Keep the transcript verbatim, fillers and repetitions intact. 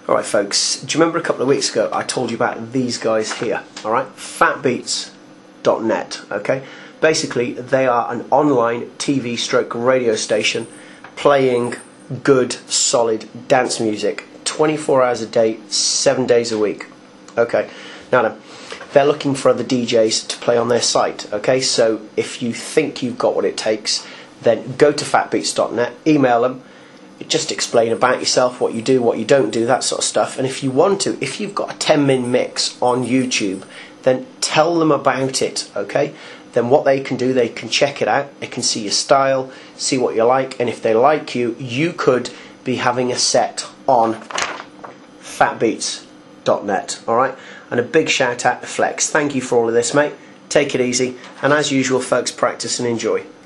Alright folks, do you remember a couple of weeks ago I told you about these guys here, alright? fat beats dot net, okay? Basically they are an online T V stroke radio station playing good, solid dance music twenty-four hours a day, seven days a week. Okay, now then, they're looking for other D Js to play on their site, okay? So if you think you've got what it takes, then go to fat beats dot net, email them, just explain about yourself, what you do, what you don't do, that sort of stuff. And if you want to, if you've got a ten min mix on YouTube, then tell them about it, okay? Then what they can do, they can check it out, they can see your style, see what you like, and if they like you, you could be having a set on fat beats dot net, alright? And a big shout out to Flex. Thank you for all of this, mate. Take it easy, and as usual folks, practice and enjoy.